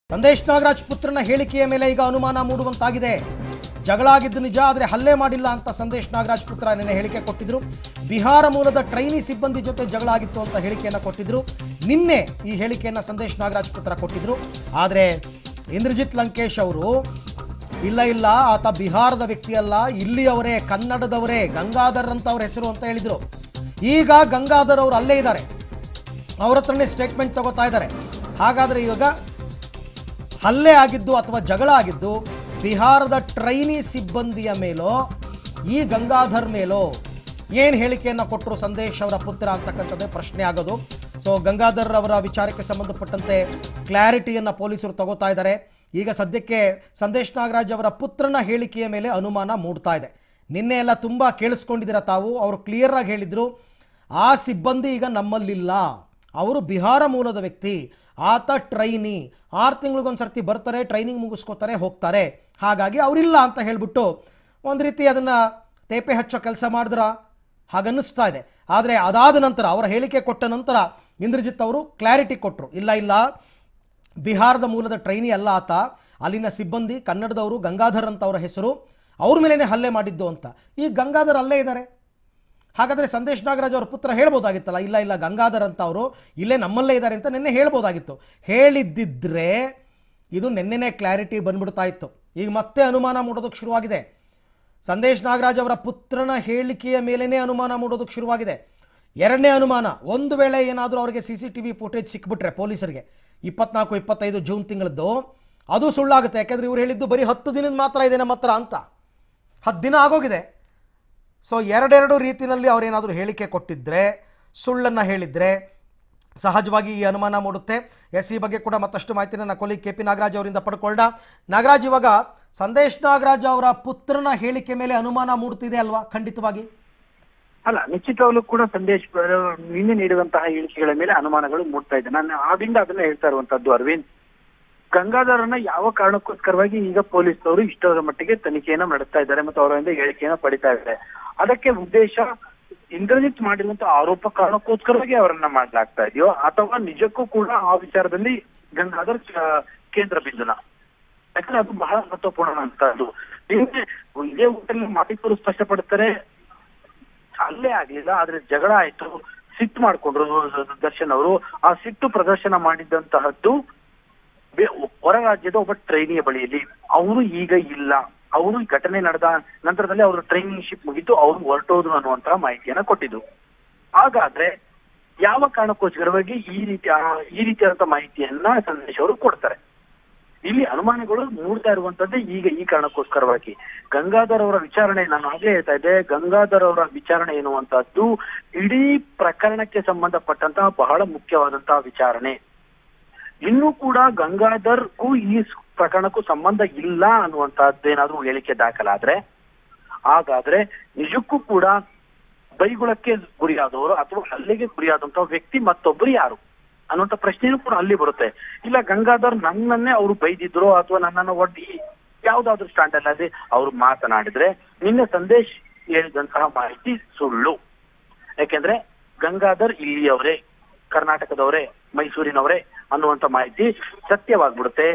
ಸಂದೇಶ್ ನಾಗರಾಜ್ ಪುತ್ರನ ಹೇಳಿಕೆಯ ಮೇಲೆ ಈಗ ಅನುಮಾನ ಮೂಡುವಂತಾಗಿದೆ. ಜಗಳ ಆಗಿದ್ದು ನಿಜ, ಆದರೆ ಹಲ್ಲೆ ಮಾಡಿಲ್ಲ ಅಂತ ಸಂದೇಶ್ ನಾಗರಾಜ್ ಪುತ್ರ ನಿನ್ನೆ ಹೇಳಿಕೆ ಕೊಟ್ಟಿದ್ರು. ಬಿಹಾರ ಮೂಲದ ಟ್ರೈನಿ ಸಿಬ್ಬಂದಿ ಜೊತೆ ಜಗಳ ಆಗಿತ್ತು ಅಂತ ಹೇಳಿಕೆಯನ್ನು ಕೊಟ್ಟಿದ್ರು. ನಿನ್ನೆ ಈ ಹೇಳಿಕೆಯನ್ನು ಸಂದೇಶ್ ನಾಗರಾಜ್ ಪುತ್ರ ಕೊಟ್ಟಿದ್ರು. ಆದರೆ ಇಂದ್ರಜಿತ್ ಲಂಕೇಶ್ ಅವರು ಇಲ್ಲ ಆತ ಬಿಹಾರದ ವ್ಯಕ್ತಿಯಲ್ಲ, ಇಲ್ಲಿಯವರೇ, ಕನ್ನಡದವರೇ, ಗಂಗಾಧರ್ ಅಂತ ಅವ್ರ ಹೆಸರು ಅಂತ ಹೇಳಿದರು. ಈಗ ಗಂಗಾಧರ್ ಅವರು ಅಲ್ಲೇ ಇದ್ದಾರೆ, ಅವ್ರ ಹತ್ರನೇ ಸ್ಟೇಟ್ಮೆಂಟ್ ತಗೋತಾ ಇದ್ದಾರೆ. ಹಾಗಾದರೆ ಇವಾಗ ಹಲ್ಲೆ ಆಗಿದ್ದು ಅಥವಾ ಜಗಳ ಆಗಿದ್ದು ಬಿಹಾರದ ಟ್ರೈನಿ ಸಿಬ್ಬಂದಿಯ ಮೇಲೋ ಈ ಗಂಗಾಧರ್ ಮೇಲೋ ಏನು ಹೇಳಿಕೆಯನ್ನು ಕೊಟ್ಟರು ಸಂದೇಶ್ ಅವರ ಪುತ್ರ ಅಂತಕ್ಕಂಥದ್ದೇ ಪ್ರಶ್ನೆ ಆಗೋದು. ಸೊ ಗಂಗಾಧರ್ ಅವರ ವಿಚಾರಕ್ಕೆ ಸಂಬಂಧಪಟ್ಟಂತೆ ಕ್ಲಾರಿಟಿಯನ್ನು ಪೊಲೀಸರು ತಗೋತಾ ಇದ್ದಾರೆ. ಈಗ ಸದ್ಯಕ್ಕೆ ಸಂದೇಶ್ ನಾಗರಾಜ್ ಅವರ ಪುತ್ರನ ಹೇಳಿಕೆಯ ಮೇಲೆ ಅನುಮಾನ ಮೂಡ್ತಾ ಇದೆ. ನಿನ್ನೆ ಎಲ್ಲ ತುಂಬ ಕೇಳಿಸ್ಕೊಂಡಿದ್ದೀರ ತಾವು. ಅವರು ಕ್ಲಿಯರಾಗಿ ಹೇಳಿದರು, ಆ ಸಿಬ್ಬಂದಿ ಈಗ ನಮ್ಮಲ್ಲಿಲ್ಲ, ಅವರು ಬಿಹಾರ ಮೂಲದ ವ್ಯಕ್ತಿ, ಆತ ಟ್ರೈನಿ, 6 ತಿಂಗಳಿಗೊಂದು ಸರ್ತಿ ಬರ್ತಾರೆ, ಟ್ರೈನಿಂಗ್ ಮುಗಿಸ್ಕೋತಾರೆ, ಹೋಗ್ತಾರೆ, ಹಾಗಾಗಿ ಅವರಿಲ್ಲ ಅಂತ ಹೇಳಿಬಿಟ್ಟು ಒಂದು ರೀತಿ ಅದನ್ನು ತೇಪೆ ಹಚ್ಚೋ ಕೆಲಸ ಮಾಡಿದ್ರ ಹಾಗನ್ನಿಸ್ತಾ ಇದೆ. ಆದರೆ ಅದಾದ ನಂತರ ಅವರ ಹೇಳಿಕೆ ಕೊಟ್ಟ ನಂತರ ಇಂದ್ರಜಿತ್ ಅವರು ಕ್ಲಾರಿಟಿ ಕೊಟ್ಟರು, ಇಲ್ಲ ಬಿಹಾರದ ಮೂಲದ ಟ್ರೈನಿ ಅಲ್ಲ ಆತ, ಅಲ್ಲಿನ ಸಿಬ್ಬಂದಿ, ಕನ್ನಡದವರು, ಗಂಗಾಧರ್ ಅಂತ ಅವರ ಹೆಸರು, ಅವ್ರ ಮೇಲೇ ಹಲ್ಲೆ ಮಾಡಿದ್ದು ಅಂತ. ಈ ಗಂಗಾಧರ್ ಅಲ್ಲೇ ಇದ್ದಾರೆ. ಹಾಗಾದರೆ ಸಂದೇಶ್ ನಾಗರಾಜ್ ಅವರ ಪುತ್ರ ಹೇಳ್ಬೋದಾಗಿತ್ತಲ್ಲ, ಇಲ್ಲ ಗಂಗಾಧರ್ ಅಂತ ಅವರು ಇಲ್ಲೇ ನಮ್ಮಲ್ಲೇ ಇದ್ದಾರೆ ಅಂತ ನಿನ್ನೆ ಹೇಳ್ಬೋದಾಗಿತ್ತು. ಹೇಳಿದ್ದಿದ್ರೆ ಇದು ನಿನ್ನೆನೇ ಕ್ಲಾರಿಟಿ ಬಂದ್ಬಿಡ್ತಾ ಇತ್ತು. ಈಗ ಮತ್ತೆ ಅನುಮಾನ ಮೂಡೋದಕ್ಕೆ ಶುರುವಾಗಿದೆ. ಸಂದೇಶ್ ನಾಗರಾಜ್ ಅವರ ಪುತ್ರನ ಹೇಳಿಕೆಯ ಮೇಲೇ ಅನುಮಾನ ಮೂಡೋದಕ್ಕೆ ಶುರುವಾಗಿದೆ. ಎರಡನೇ ಅನುಮಾನ, ಒಂದು ವೇಳೆ ಏನಾದರೂ ಅವರಿಗೆ CCTV ಫುಟೇಜ್ ಸಿಕ್ಬಿಟ್ರೆ ಪೊಲೀಸರಿಗೆ 24-25 ಜೂನ್ ತಿಂಗಳದ್ದು, ಅದು ಸುಳ್ಳಾಗುತ್ತೆ. ಯಾಕೆಂದರೆ ಇವ್ರು ಹೇಳಿದ್ದು ಬರೀ 10 ದಿನದ ಮಾತ್ರ ಇದೆ ನಮ್ಮ ಹತ್ರ ಅಂತ. 10 ದಿನ ಆಗೋಗಿದೆ. ಸೊ ಎರಡೆರಡು ರೀತಿಯಲ್ಲಿ ಅವರೇನಾದರೂ ಹೇಳಿಕೆ ಕೊಟ್ಟಿದ್ದರೆ, ಸುಳ್ಳನ್ನು ಹೇಳಿದರೆ ಸಹಜವಾಗಿ ಈ ಅನುಮಾನ ಮೂಡುತ್ತೆ. ಈ ಬಗ್ಗೆ ಕೂಡ ಮತ್ತಷ್ಟು ಮಾಹಿತಿನ ನನ್ನ ಕೊಲಿ KP ನಾಗರಾಜ್ ಅವರಿಂದ ಪಡ್ಕೊಳ್ಳ. ನಾಗರಾಜ್, ಇವಾಗ ಸಂದೇಶ್ ನಾಗರಾಜ್ ಅವರ ಪುತ್ರನ ಹೇಳಿಕೆ ಮೇಲೆ ಅನುಮಾನ ಮೂಡ್ತಿದೆ ಅಲ್ವಾ? ಖಂಡಿತವಾಗಿ ಅಲ್ಲ, ನಿಶ್ಚಿತವಾಗ್ಲೂ ಕೂಡ ಸಂದೇಶ್ ನಿನ್ನೆ ನೀಡುವಂತಹ ಹೇಳಿಕೆಗಳ ಮೇಲೆ ಅನುಮಾನಗಳು ಮೂಡ್ತಾ ಇದೆ. ನಾನು ಆದಿಂದ ಅದನ್ನ ಹೇಳ್ತಾ ಇರುವಂತದ್ದು ಅರವಿಂದ್, ಗಂಗಾಧರನ್ನ ಯಾವ ಕಾರಣಕ್ಕೋಸ್ಕರವಾಗಿ ಈಗ ಪೊಲೀಸರು ಇಷ್ಟರ ಮಟ್ಟಿಗೆ ತನಿಖೆಯನ್ನ ನಡೆಸ್ತಾ ಇದ್ದಾರೆ ಮತ್ತು ಅವರಿಂದ ಹೇಳಿಕೆಯನ್ನ ಪಡಿತಾ ಇದ್ದಾರೆ. ಅದಕ್ಕೆ ಉದ್ದೇಶ ಇಂದ್ರಜಿತ್ ಮಾಡಿರುವಂತಹ ಆರೋಪ ಕಾರಣಕ್ಕೋಸ್ಕರವಾಗಿ ಅವರನ್ನ ಮಾಡ್ಲಾಗ್ತಾ ಇದೆಯೋ ಅಥವಾ ನಿಜಕ್ಕೂ ಕೂಡ ಆ ವಿಚಾರದಲ್ಲಿ ಗಂಗಾಧರ್ ಕೇಂದ್ರ ಬಿಂದುನ? ಯಾಕಂದ್ರೆ ಅದು ಬಹಳ ಮಹತ್ವಪೂರ್ಣ ಅಂತ. ಅದು ಇದೇ ಊಟದಲ್ಲಿ ಮಾಲೀಕರು ಸ್ಪಷ್ಟಪಡ್ತಾರೆ, ಅಲ್ಲೇ ಆಗ್ಲಿಲ್ಲ, ಆದ್ರೆ ಜಗಳ ಆಯ್ತು, ಸಿಟ್ಟು ಮಾಡ್ಕೊಂಡ್ರು ದರ್ಶನ್ ಅವರು. ಆ ಸಿಟ್ಟು ಪ್ರದರ್ಶನ ಮಾಡಿದಂತಹದ್ದು ಹೊರ ರಾಜ್ಯದ ಒಬ್ಬ ಟ್ರೈನಿಯ ಬಳಿಯಲ್ಲಿ. ಅವರು ಈಗ ಇಲ್ಲ, ಅವರು ಈ ಘಟನೆ ನಡೆದ ನಂತರದಲ್ಲಿ ಅವರು ಟ್ರೈನಿಂಗ್ ಶಿಪ್ ಮುಗಿದ್ದು ಅವರು ಹೊರಟೋದು ಅನ್ನುವಂತಹ ಮಾಹಿತಿಯನ್ನ ಕೊಟ್ಟಿದ್ದು. ಹಾಗಾದ್ರೆ ಯಾವ ಕಾರಣಕ್ಕೋಸ್ಕರವಾಗಿ ಈ ರೀತಿಯಾದಂತಹ ಮಾಹಿತಿಯನ್ನ ಸಂದೇಶ್ ಅವರು ಕೊಡ್ತಾರೆ? ಇಲ್ಲಿ ಅನುಮಾನಗಳು ಮೂಡ್ತಾ ಇರುವಂತದ್ದೇ ಈಗ ಈ ಕಾರಣಕ್ಕೋಸ್ಕರವಾಗಿ. ಗಂಗಾಧರ್ ಅವರ ವಿಚಾರಣೆ, ನಾನು ಆಗ್ಲೇ ಹೇಳ್ತಾ ಇದ್ದೆ, ಗಂಗಾಧರ್ ಅವರ ವಿಚಾರಣೆ ಎನ್ನುವಂತಹದ್ದು ಇಡೀ ಪ್ರಕರಣಕ್ಕೆ ಸಂಬಂಧಪಟ್ಟಂತಹ ಬಹಳ ಮುಖ್ಯವಾದಂತಹ ವಿಚಾರಣೆ. ಇನ್ನೂ ಕೂಡ ಗಂಗಾಧರ್ಗೂ ಈ ಪ್ರಕರಣಕ್ಕೂ ಸಂಬಂಧ ಇಲ್ಲ ಅನ್ನುವಂತಹದ್ದೇನಾದ್ರೂ ಹೇಳಿಕೆ ದಾಖಲಾದ್ರೆ, ಹಾಗಾದ್ರೆ ನಿಜಕ್ಕೂ ಕೂಡ ಬೈಗುಳಕ್ಕೆ ಗುರಿಯಾದವರು ಅಥವಾ ಹಲ್ಲೆಗೆ ಗುರಿಯಾದಂತಹ ವ್ಯಕ್ತಿ ಮತ್ತೊಬ್ಬರು ಯಾರು ಅನ್ನುವಂಥ ಪ್ರಶ್ನೆಯೂ ಕೂಡ ಅಲ್ಲಿ ಬರುತ್ತೆ. ಇಲ್ಲ ಗಂಗಾಧರ್ ನನ್ನನ್ನೇ ಅವರು ಬೈದಿದ್ರು ಅಥವಾ ನನ್ನನ್ನು ಒಡ್ಡಿ ಯಾವ್ದಾದ್ರು ಸ್ಟ್ಯಾಂಡ್ ಅಲ್ಲದೆ ಅವರು ಮಾತನಾಡಿದ್ರೆ ನಿನ್ನೆ ಸಂದೇಶ್ ಹೇಳಿದಂತಹ ಮಾಹಿತಿ ಸುಳ್ಳು. ಯಾಕೆಂದ್ರೆ ಗಂಗಾಧರ್ ಇಲ್ಲಿಯವರೇ, ಕರ್ನಾಟಕದವರೇ, ಮೈಸೂರಿನವರೇ ಅನ್ನುವಂತ ಮಾಹಿತಿ ಸತ್ಯವಾಗ್ಬಿಡುತ್ತೆ.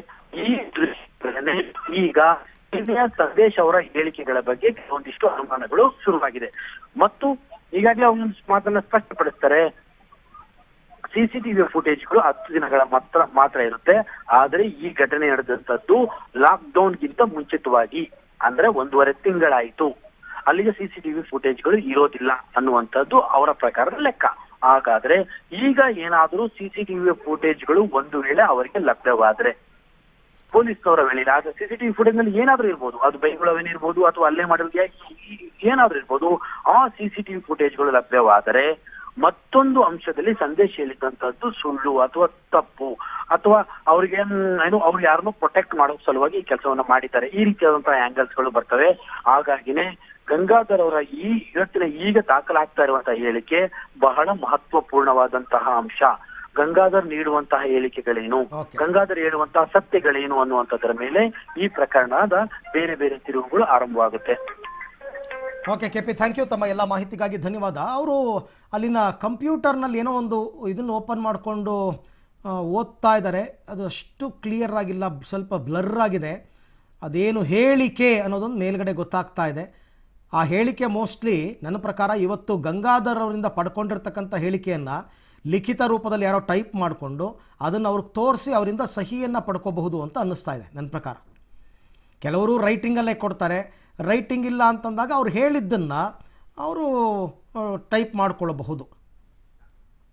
ಈಗ ಸಂದೇಶ್ ಅವರ ಹೇಳಿಕೆಗಳ ಬಗ್ಗೆ ಕೆಲವೊಂದಿಷ್ಟು ಅನುಮಾನಗಳು ಶುರುವಾಗಿದೆ. ಮತ್ತು ಈಗಾಗಲೇ ಅವನೊಂದು ಮಾತನ್ನ ಸ್ಪಷ್ಟಪಡಿಸ್ತಾರೆ, CCTV ಫುಟೇಜ್ಗಳು 10 ದಿನಗಳ ಮಾತ್ರ ಇರುತ್ತೆ. ಆದ್ರೆ ಈ ಘಟನೆ ನಡೆದಂತದ್ದು ಲಾಕ್ ಡೌನ್ಗಿಂತ ಮುಂಚಿತವಾಗಿ, ಅಂದ್ರೆ 1.5 ತಿಂಗಳಾಯಿತು. ಅಲ್ಲಿಗೆ CCTV ಫುಟೇಜ್ಗಳು ಇರೋದಿಲ್ಲ ಅನ್ನುವಂಥದ್ದು ಅವರ ಪ್ರಕಾರದ ಲೆಕ್ಕ. ಹಾಗಾದ್ರೆ ಈಗ ಏನಾದರೂ CCTV ಫುಟೇಜ್ಗಳು ಒಂದು ವೇಳೆ ಅವರಿಗೆ ಲಭ್ಯವಾದ್ರೆ, ಪೊಲೀಸ್ನವರ ವೇಳೆ ಆಗ CCTV ಫುಟೇಜ್ ನಲ್ಲಿ ಏನಾದ್ರೂ ಇರ್ಬೋದು, ಅದು ಬೈಗುಳವೇನಿರ್ಬೋದು ಅಥವಾ ಅಲ್ಲೇ ಮಾಡಿರೋದು ಏನಾದ್ರೂ ಇರ್ಬೋದು, ಆ CCTV ಫುಟೇಜ್ಗಳು ಲಭ್ಯವಾದರೆ ಮತ್ತೊಂದು ಅಂಶದಲ್ಲಿ ಸಂದೇಶ್ ಹೇಳಿದಂತದ್ದು ಸುಳ್ಳು ಅಥವಾ ತಪ್ಪು, ಅಥವಾ ಅವ್ರಿಗೆ ಅವ್ರು ಯಾರನ್ನೂ ಪ್ರೊಟೆಕ್ಟ್ ಮಾಡೋ ಸಲುವಾಗಿ ಈ ಕೆಲಸವನ್ನ ಮಾಡಿದ್ದಾರೆ, ಈ ರೀತಿಯಾದಂತಹ ಆಂಗಲ್ಸ್ ಗಳು ಬರ್ತವೆ. ಹಾಗಾಗಿನೇ ಗಂಗಾಧರ್ ಅವರ ಈಗ ದಾಖಲಾಗ್ತಾ ಇರುವಂತಹ ಹೇಳಿಕೆ ಬಹಳ ಮಹತ್ವಪೂರ್ಣವಾದಂತಹ ಅಂಶ. ಗಂಗಾಧರ್ ನೀಡುವಂತಹ ಹೇಳಿಕೆಗಳೇನು, ಗಂಗಾಧರ್ ಹೇಳುವಂತಹ ಸತ್ಯಗಳೇನು ಅನ್ನುವಂಥದ್ರ ಮೇಲೆ ಈ ಪ್ರಕರಣದ ಬೇರೆ ಬೇರೆ ತಿರುವುಗಳು ಆರಂಭವಾಗುತ್ತೆ. Okay KP, thank you. ತಮ್ಮ ಎಲ್ಲ ಮಾಹಿತಿಗಾಗಿ ಧನ್ಯವಾದ. ಅವರು ಅಲ್ಲಿನ ಕಂಪ್ಯೂಟರ್ನಲ್ಲಿ ಏನೋ ಒಂದು ಇದನ್ನು ಓಪನ್ ಮಾಡಿಕೊಂಡು ಓದ್ತಾ ಇದ್ದಾರೆ. ಅದು ಅಷ್ಟು ಕ್ಲಿಯರ್ ಆಗಿಲ್ಲ, ಸ್ವಲ್ಪ ಬ್ಲರ್ ಆಗಿದೆ. ಅದೇನು ಹೇಳಿಕೆ ಅನ್ನೋದೊಂದು ಮೇಲ್ಗಡೆ ಗೊತ್ತಾಗ್ತಾ ಇದೆ. ಆ ಹೇಳಿಕೆ ಮೋಸ್ಟ್ಲಿ ನನ್ನ ಪ್ರಕಾರ ಇವತ್ತು ಗಂಗಾಧರ್ ಅವರಿಂದ ಪಡ್ಕೊಂಡಿರ್ತಕ್ಕಂಥ ಹೇಳಿಕೆಯನ್ನು ಲಿಖಿತ ರೂಪದಲ್ಲಿ ಯಾರೋ ಟೈಪ್ ಮಾಡಿಕೊಂಡು ಅದನ್ನು ಅವ್ರಿಗೆ ತೋರಿಸಿ ಅವರಿಂದ ಸಹಿಯನ್ನು ಪಡ್ಕೋಬಹುದು ಅಂತ ಅನ್ನಿಸ್ತಾ ಇದೆ ನನ್ನ ಪ್ರಕಾರ. ಕೆಲವರು ರೈಟಿಂಗಲ್ಲೇ ಕೊಡ್ತಾರೆ, ರೈಟಿಂಗ್ ಇಲ್ಲ ಅಂತಂದಾಗ ಅವ್ರು ಹೇಳಿದ್ದನ್ನು ಅವರು ಟೈಪ್ ಮಾಡ್ಕೊಳ್ಳಬಹುದು.